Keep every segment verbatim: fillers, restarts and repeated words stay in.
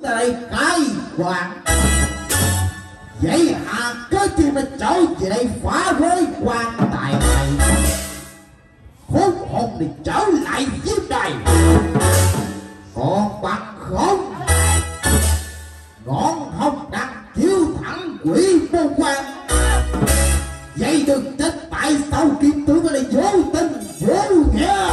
ta đây cai quản. Vậy hà cái gì mà cháu về đây phá rối quan tài này. Khốn hồn thì trở lại dưới đây. Còn bằng không ngọn hồng đặt thiếu thẳng quỷ vô quan. Vậy đừng trách tại sao kim tướng ở đây vô tình vô nghĩa.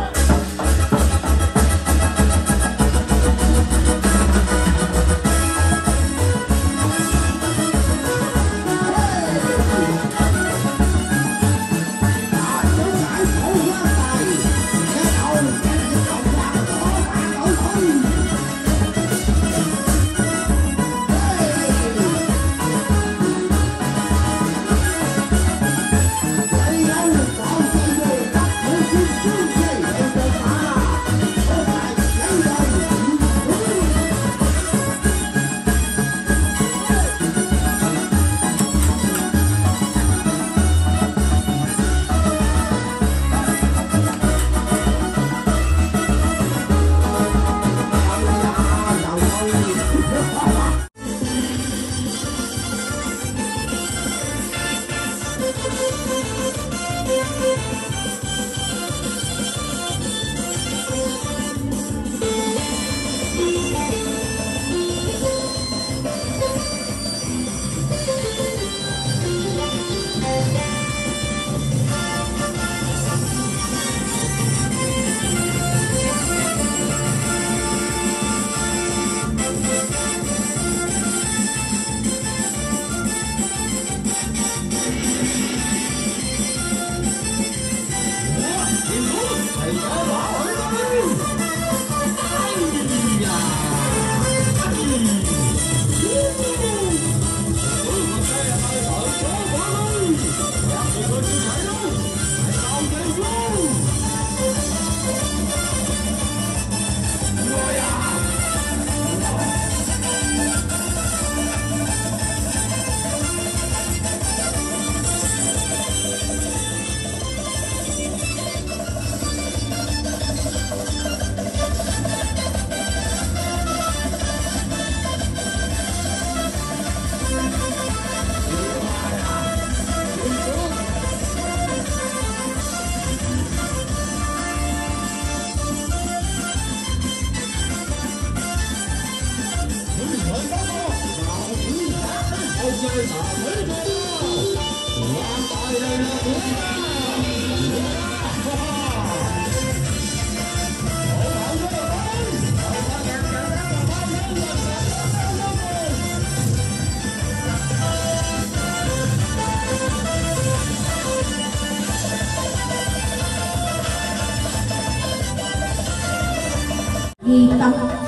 Ghi tâm.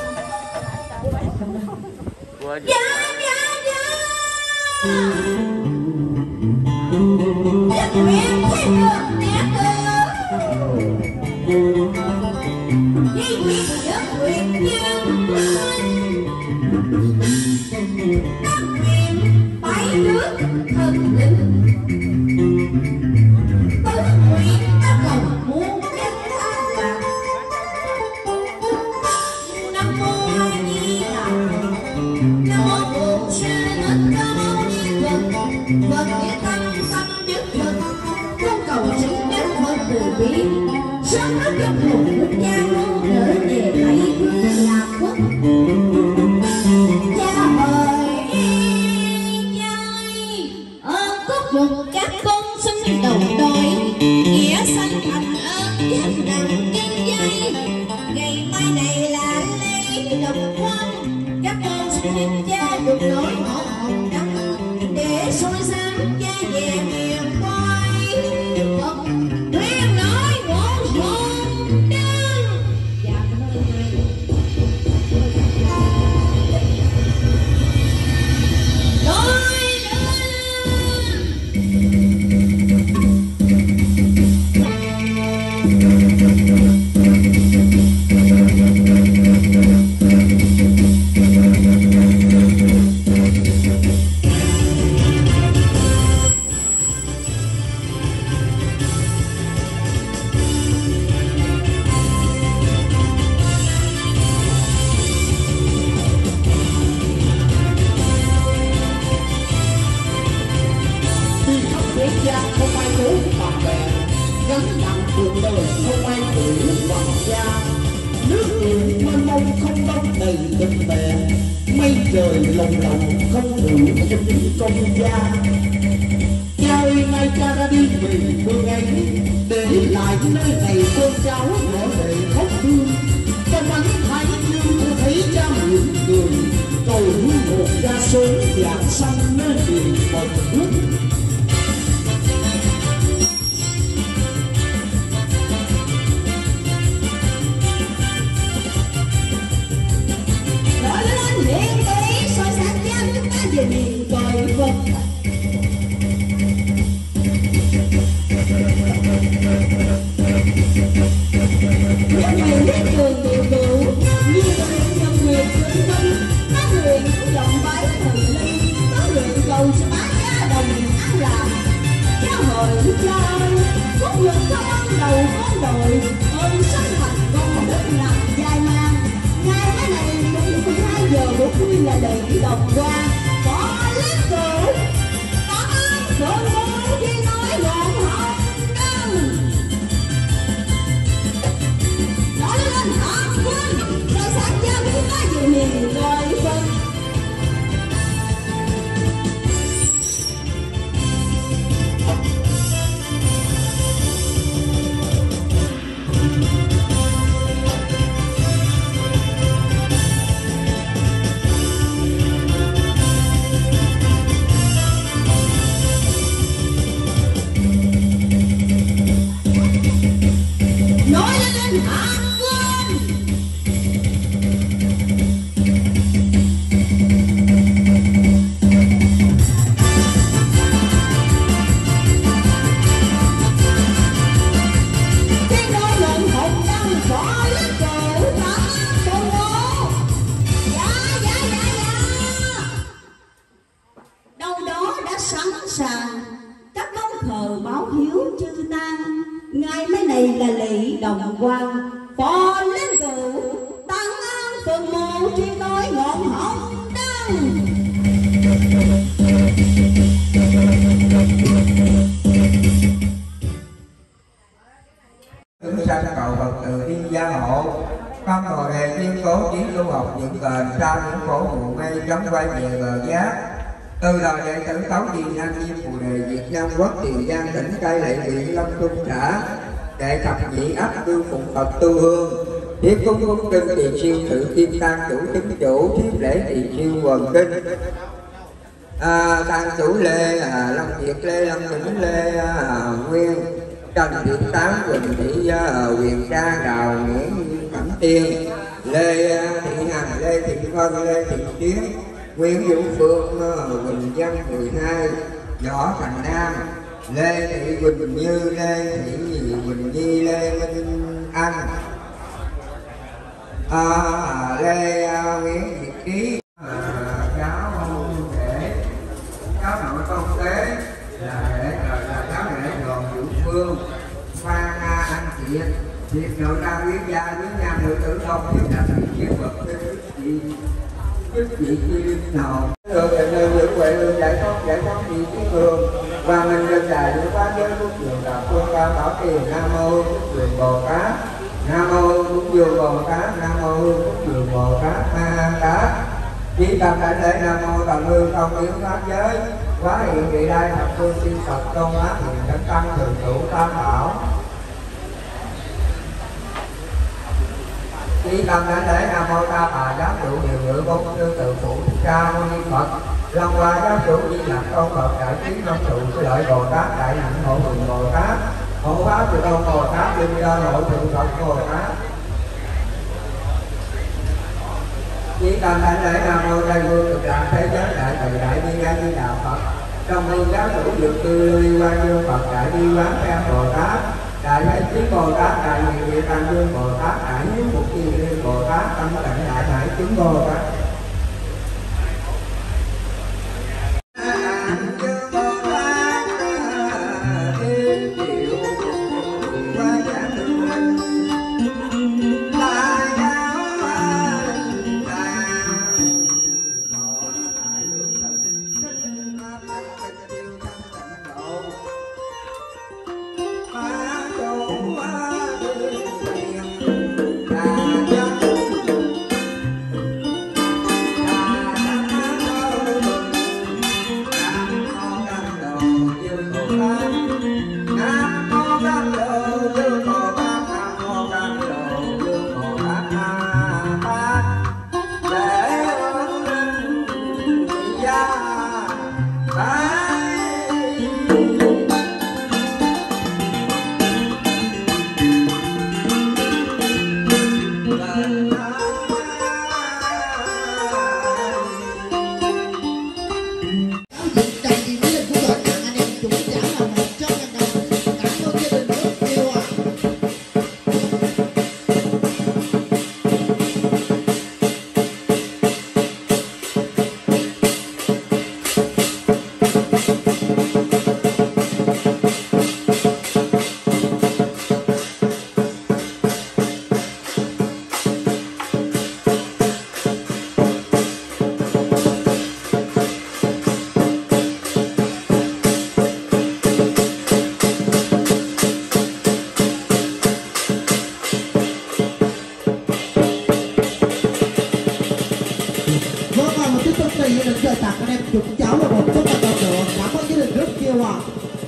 Dạ dạ dạ. Chắc mẹ thấy được mẹ cơ. Vì biết giấc nguyện nhân đắc nguyện bảy nước thần linh. Tứ nguyện đã cầu muôn nhân an lạc. Nam mô A Di Đà. Nam mô Bổn Sư Thích Ca Mâu Ni Phật. Phật nghĩa tâm tâm nhất Phật. Con cầu chứng nhất Phật từ bi. Sớm đất dân hồn quốc gia luôn trở về bảy phương lạc quốc. Cha ơi cha ơi, ơn cốt nhục các con sinh đầu đôi. Nghĩa sanh thành ơn giác nặng nhân dây. Ngày mai này là lễ đồng quan. Các con xin hình cha được nỗi ngõ hồn đắng. Để soi sáng cha về miền quay. Phật thuyên nói ngõ hồn đắng. Dạ cảm ơn thầy. Đôi Hãy subscribe cho kênh Ghiền Mì Gõ để không bỏ lỡ ngày tình mẹ mây trời lồng lộng không đủ cho những công gia. Cha ơi nay cha đã đi về phương ấy để lại nơi này con cháu nhỏ lệ khóc thương. Trong ánh thái dương tôi thấy cha mỉm cười cầu hướng một cha sớm dạng sanh nơi biển bờ nước. Nói lên miệng tôi soi sáng cha chúng ta về miền trời vực. Những người biết đường điều cựu như nguyện nhập nguyện vĩnh vinh, có nguyện dòng bái thần linh, có nguyện cầu cho bá gia đồng ăn làm. Cha hồi cha ơi, phúc lực cho ban đầu con đội, ơn sinh thành con đất nặng dài mang. Ngày cái này đúng mười hai giờ bốn mươi là lễ đồng quan, có lết cửu, có ơn thượng ngôi khi nói gọn hồng đông. Nói lên hạt quân, rồi sáng cha chúng ta về miền trời vực. Nói lên hạt quân. Khi nói lên hồng đăng có lết cửu tả tôn ngô. Dạ dạ dạ dạ. Đâu đó đã sẵn sàng các công thờ báo hiếu chư tang. Ngày mấy này là lễ đồng quan, phò lên cửu tăng an phần mộ chuyên nói ngọn hồng đăng. Chúng sanh cầu Phật từ thiên gia hộ, con bồ đề kiên cố chiến lưu học những bền sau những khổ mù mê chống quay về bờ giác. Từ đời đệ tử Tấu Điền Nam Diêm Phù Đề Việt Nam Quốc Tiền Giang tỉnh Cai Lậy huyện Long Trung xã đệ thập nhị ấp đương phụng Phật tu hương tiếp cung cung kinh tiền siêu tự kim tăng chủ chứng chủ tiếp lễ tiền siêu quần kinh. À, tăng chủ Lê à, Long Việt Lê Long Vĩnh Lê à, Nguyên Trần Điện Tám Quỳnh Thị à, Quyền Ca Đào Nguyễn Cẩm Tiên Lê à, Thị Hằng Lê Thị Vân Lê Thị Tiến Nguyễn Vũ Phương Quỳnh Văn mười hai Võ Thành Nam Lê Thị Quỳnh Như Lê Thị Quỳnh Nhi Lê Minh Anh à, Lê à, Nguyễn Việt Ký à, cháu để cháu nội công tế là để là cháu để đoàn Vũ Phương Phan Anh Thiện Thiện nội ra quý gia quý nhà nữ tử không tiếp đặt vị chiến vật với vị chức vị chi linh nào được để nơi những huệ lương giải thoát giải thoát vị trí cường và mình được đại những quá giới quốc trường là phương ca bảo trì. Nam mô quốc trường Bồ Tát, Nam mô quốc trường Bồ Tát, Nam mô quốc trường Bồ Tát Ma Tát. Chỉ tập đại lễ Nam mô tầm hương không yếu pháp giới quá hiện vị đại thập phương chư Phật tôn áp hiện thánh tăng thường trụ tam bảo. Chỉ tâm đại lễ Nam mô Ta Bà giáo chủ điều ngự bốn sư tự phụ Ca Mâu Ni Phật Long Hoa giáo chủ Di Lặc Tôn Phật đại trí long trụ sư lợi Bồ Tát đại hạnh hộ mừng Bồ Tát hộ pháp từ tôn Bồ Tát linh do hộ thượng Phật Bồ Tát. Chỉ tâm đại lễ Nam mô Tây Phương Cực Lạc Thế Giới đại từ đại bi gia Di Đà Phật trong hương giáo chủ dược tư lưu quan dương Phật đại bi quán theo Bồ Tát đại thế chí Bồ Tát đại nguyện địa tăng dương Bồ Tát đại hiếu mục chi liên Bồ Tát tâm cảnh đại hải chứng Bồ Tát. Vâng ạ, một tiếp tục thì là chơi tặng anh em chúng cháu là một chút là còn nữa. Cảm ơn gia đình rất nhiều ạ.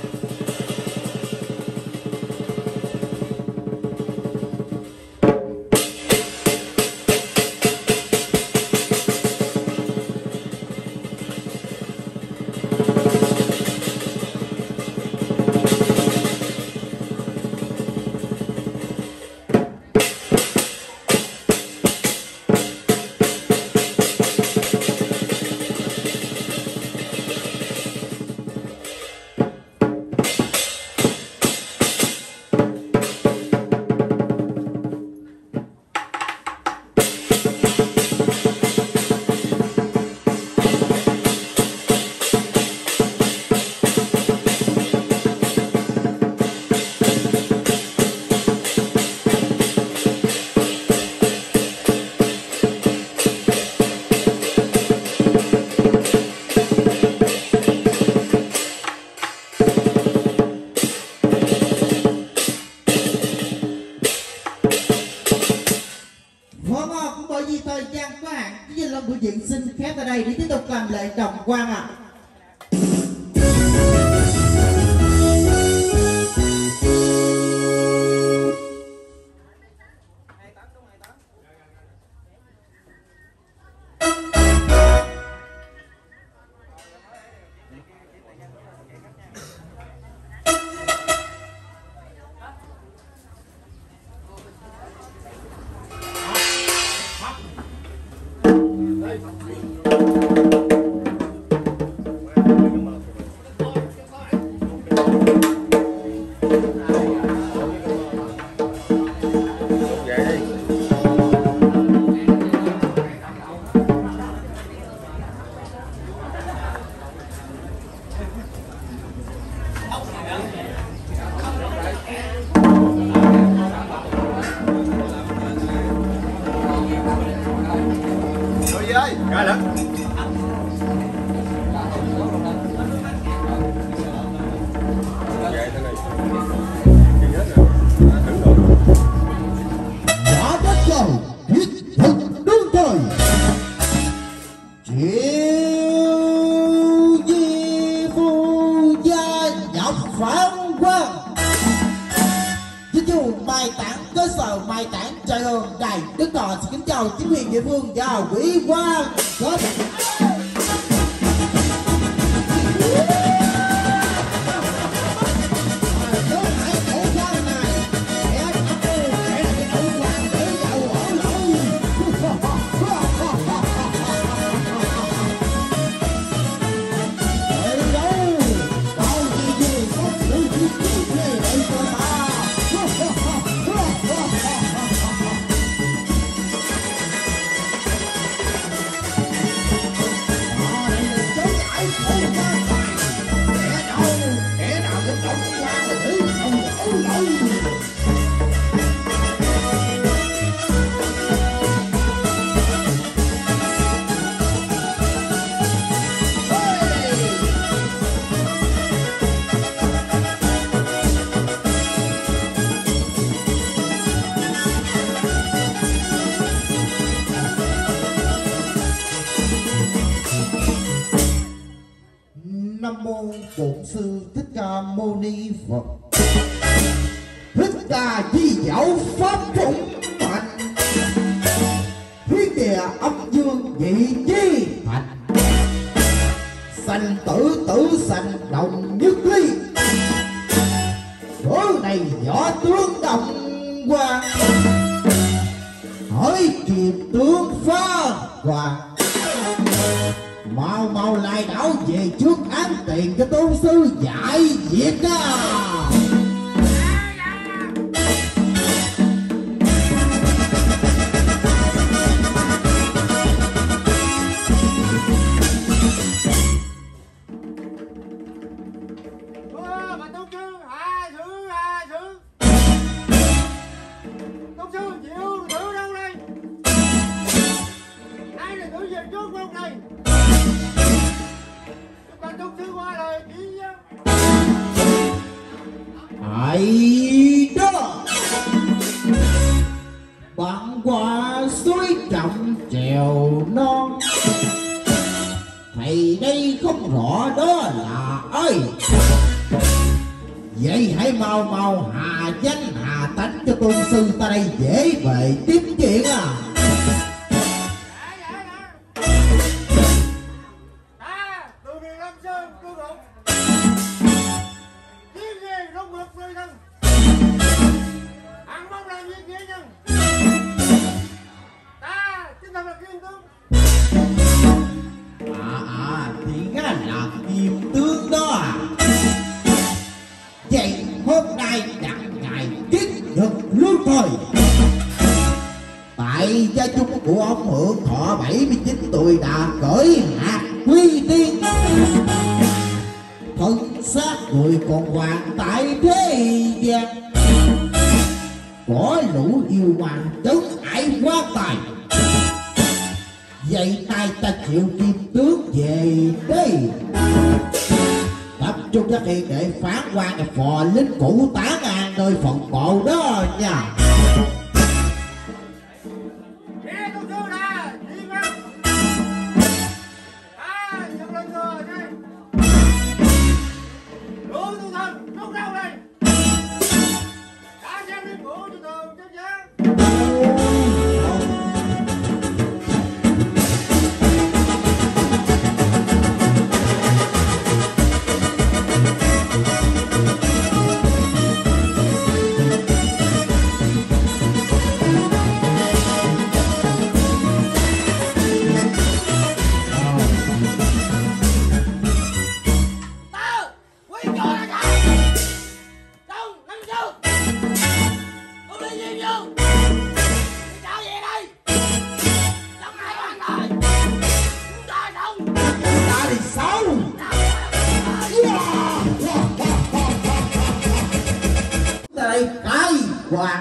Buổi diễn xin phép tại đây để tiếp tục làm lễ đồng quan ạ. À. Ra lắm. Đã bắt đầu thiết thực đương thời chiêu di phu gia nhập phản quan chính chủ mai táng cơ sở mai táng trời ơn đài đức thọ xin kính chào chính quyền địa phương và quý quan kết Nam mô Bổn Sư Thích Ca Mâu Ni Phật. Thích Ca di dạo pháp chủng mạnh, thiên địa âm dương nhị chi thành, sanh tử tử sanh đồng nhất ly. Tối này võ tướng đồng quan, hỏi kịp tướng phá hoàng. Mau mau lại đảo về trước án tiền cho tôn sư giải việc đó. Mà tôn sư hạ sư hạ sư tôn sư chịu thử đâu đây, ai này thử về trước không này. Tôn sư qua lời chỉ ai đó bạn qua suối trọng chèo non. Thầy đây không rõ đó là ơi. Vậy hãy mau mau hạ danh hạ tánh cho tôn sư ta đây dễ về tiếp chuyện à. Ta từ miền Lâm Sơn cư ngụ chiến nghề rong ngược người thân, ăn mong làm việc nghĩa nhân. Ta chính thật là Kim Tướng. À à thì ra là Kim Tướng đó à. Vậy hôm nay đặt ngày tiết nhật lương thôi. Tại gia chung của ông Hưởng Thọ bảy mươi chín tuổi đã cởi hạt quy tiên, thân xác người còn hoàng tại thế gian. Có lũ yêu hoàng trấn ải quan tài. Vậy nay ta chịu Kim Tướng về đây, tập trung các hiện để phán quan và phò lính cũ tán an nơi phần mộ đó nha. Nghe tôi chưa nè, đi ngang. Ta nhận lời thừa đây. Lũ tu thân rút đâu đây. Ta xem đi bộ cho tường cho dáng. Hoàng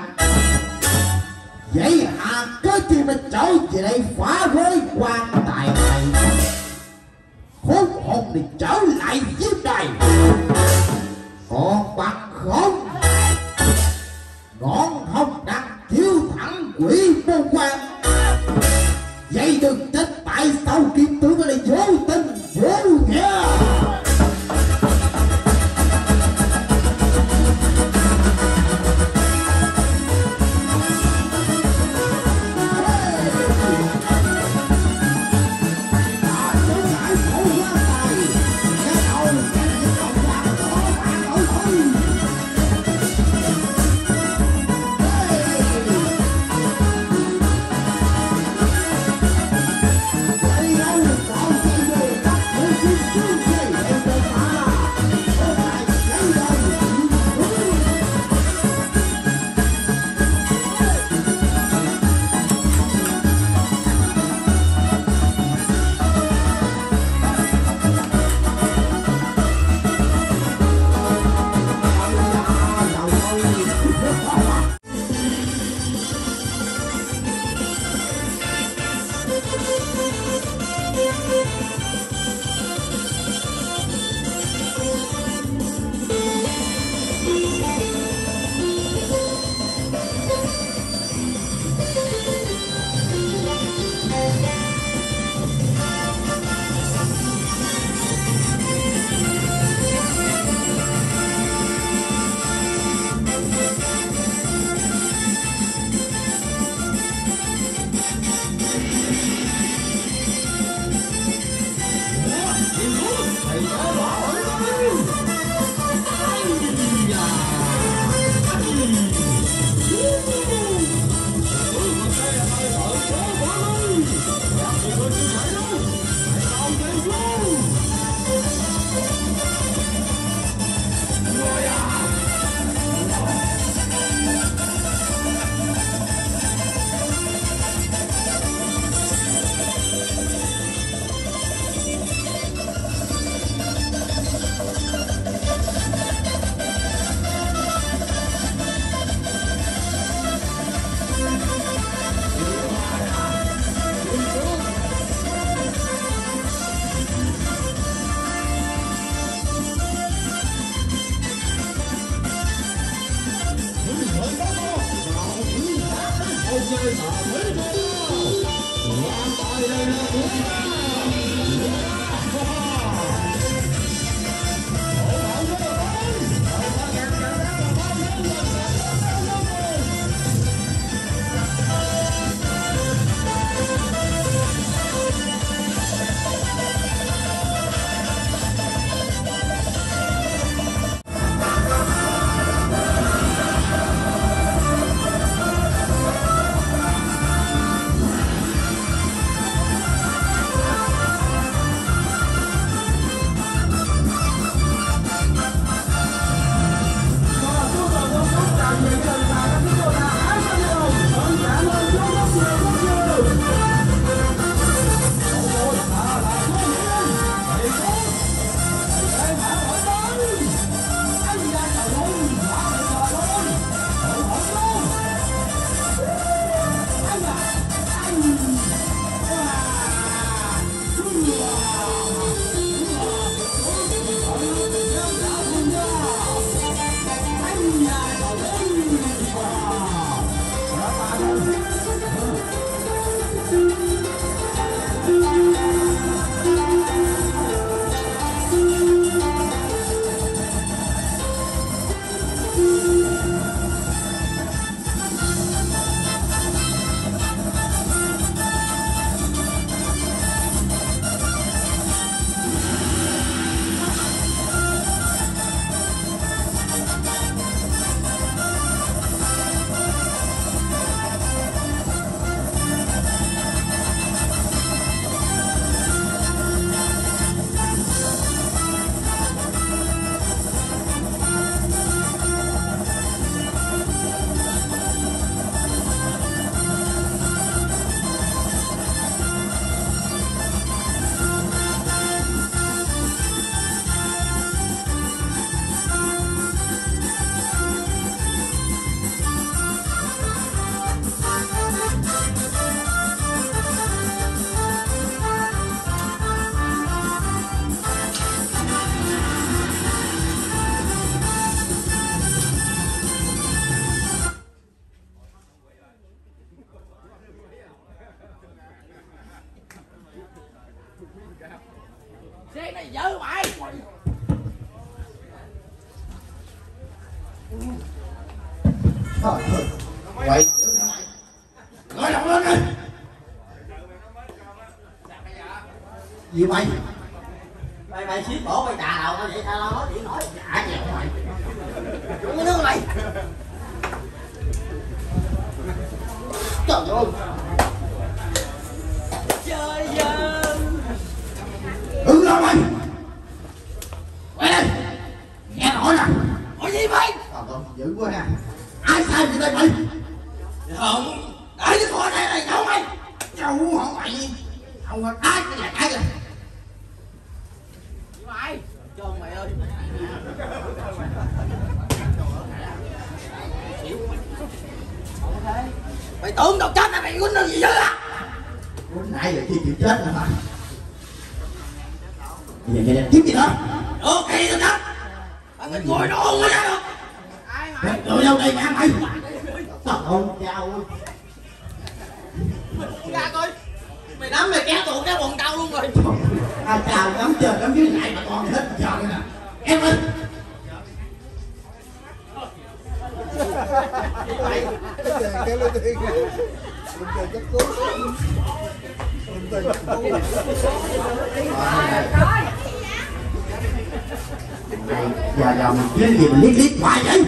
vậy hạ cơ chi mà cháu về đây phá rối quan tài này. Khốn hồn thì trở lại giết này. Còn bằng không ngọn hồng đặt thiếu thẳng quỷ môn quan. Vậy đừng trách tại sao Kim Tướng ở đây vô tình vô nghĩa. Xe này dở mày. Thôi thôi, quậy nói lòng lên đi. Gì mày? Mày mày xí bổ mày đà đầu tao vậy tao nói chuyện nói Trả nhiều mày. Uống cái nước mày. Trời ơi. Chơi dân. Đừng lo mày. Quay đây. Nghe nói nè. Ủa gì mày? Trời ơi, dữ quá nè. Ai sai gì đây mày? Không. Để cái con này này đâu mày? Đâu hả mày? Không có đá cái này cái kìa. Mày. Cho mày ơi. Mày tưởng tao chết là mày quýnh nó gì chứ à? Bữa nãy giờ chi chịu chết rồi mà. Vậy vậy vậy, kiếm gì đó? Được thì tao chết. Mày ngồi đồ quá đó. Mày tụi đâu đây mẹ mày? Trời ơi, chao ơi. Ra coi. Mày nắm mày kéo tụi cái quần tao luôn rồi. À, chào lắm trời lắm dưới này mà còn hết giờ đây nè. Em ơi. Này, giờ giờ mình kiếm gì mình liếc liếc hoài vậy?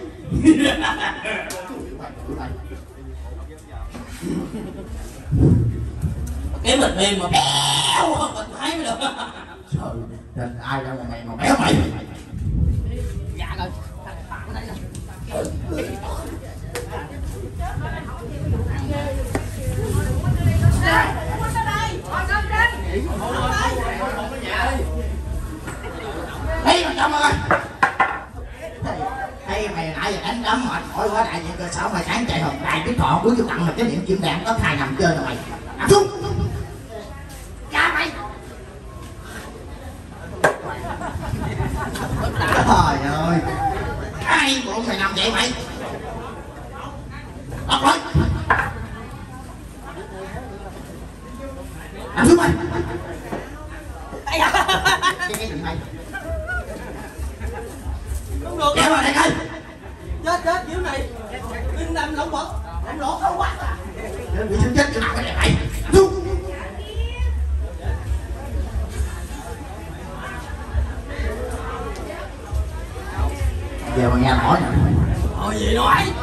Cái mình mềm mà béo không mình thấy mới được. Trời, nên ai đâu mà mày mà béo mày? Dạ rồi. Tạm đây nè. Thấy mà chồng ơi. Thấy mày nãy giờ đánh đấm mệt mỏi quá đại diện cơ sở mày sáng chạy hồng đại cái thọ của vô tặng mà cái điểm chim đạn có thai nằm chơi rồi mày. Nằm xuống. Ra mày. Trời ơi. Ai bộ mày nằm vậy mày? Đọc lại. Nằm xuống mày. Cái cái gì mày? Không được. Kéo vào đây coi. Chết chết kiểu này. Đinh nằm lỏng bật. Lỏng lỗ không quá à. Chết bị chết kiểu nào cái này mày? Nằm xuống. Giờ mà nghe hỏi nè. Thôi gì nói.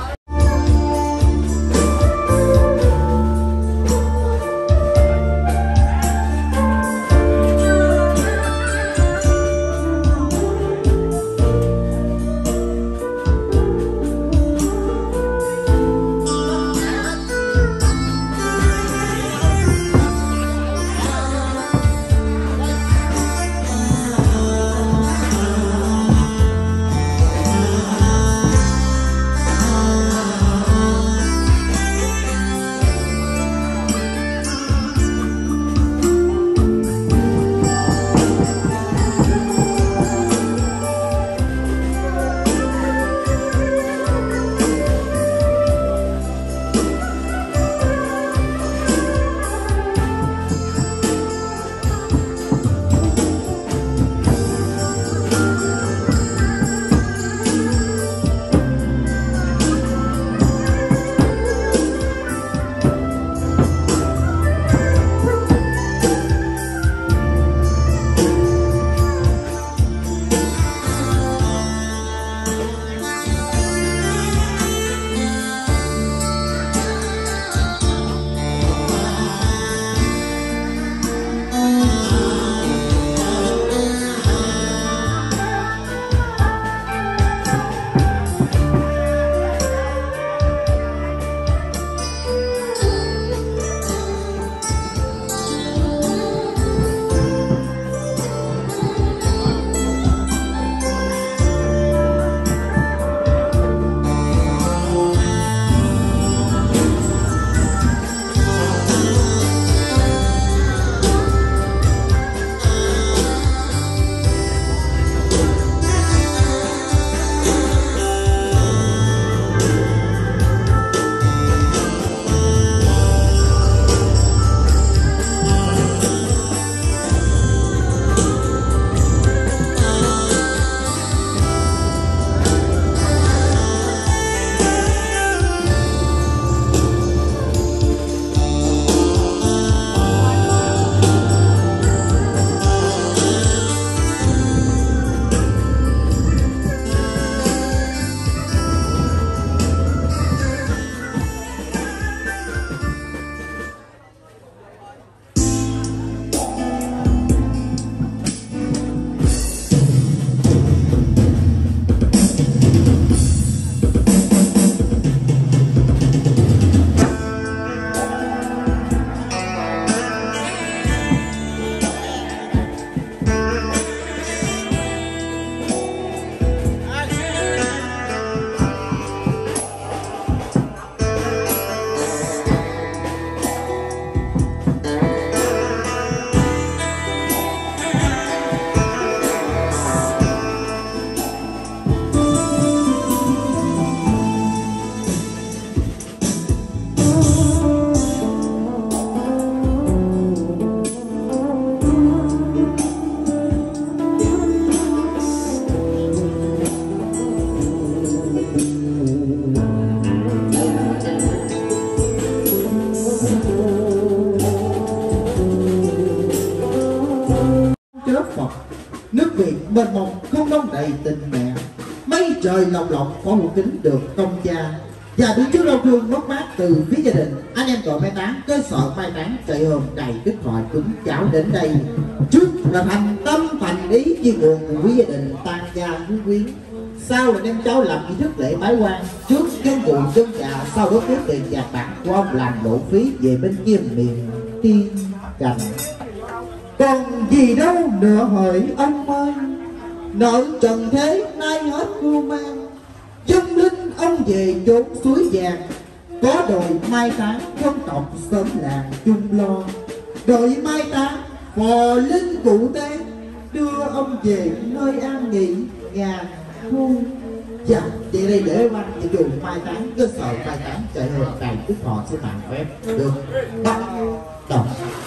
Chớ Phật, nước Việt mênh mông không đông đầy tình mẹ, mây trời lồng lộng có một kính được công cha. Và đứng trước đau thương mất mát từ phía gia đình, anh em đội mai táng cơ sở mai táng chạy hôm đầy đứt thoại cúng cháu đến đây. Trước là thành tâm thành ý chia buồn của quý gia đình tan gia quý quyến, sau là đem cháu làm nghi thức lễ bái quan. Trước dân vụ dân già, sau đó cướp tiền vàng bạc của ông làm lộ phí về bên kia miền tiên cảnh. Còn gì đâu nữa hỡi ông ơi, nợ trần thế nay hết cô mang. Dân linh ông về chốn suối vàng, có đồi mai táng dân tộc sớm làng chung lo. Đồi mai táng phò linh cụ tế, đưa ông về nơi an nghỉ ngàn thu. Dạ, vậy đây để quan về trường mai táng cơ sở mai táng chạy hơn đầy đức họ sẽ mạng phép được bắt đầu.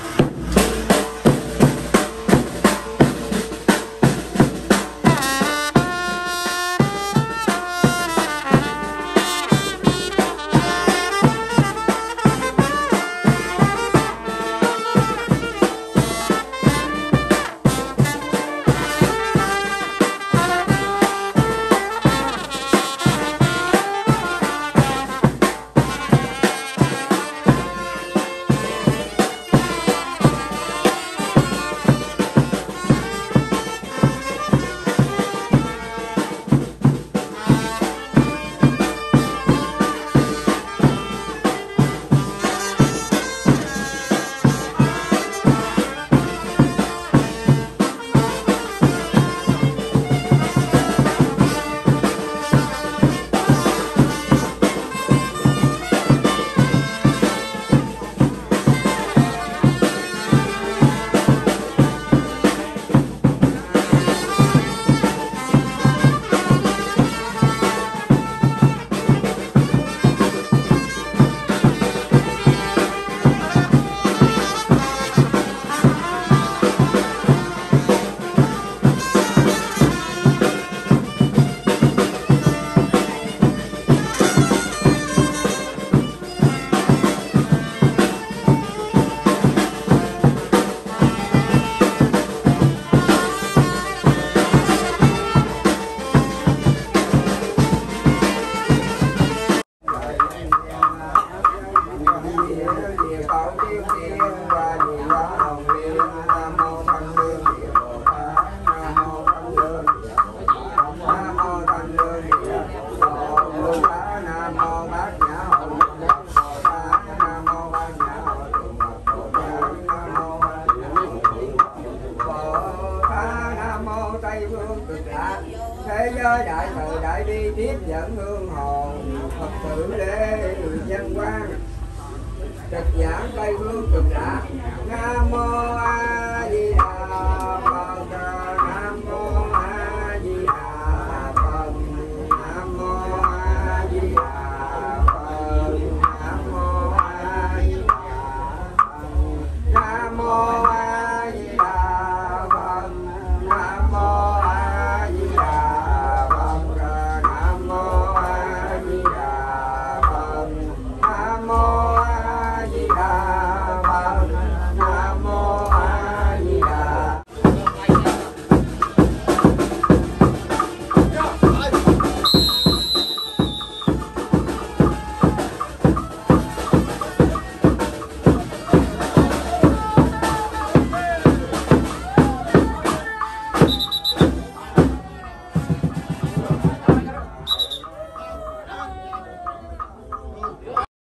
Thế giới đại thời đại bi tiếp dẫn hương hồn Phật tử lễ dân quan trực giảng Tây Phương cực lạc. Nam mô A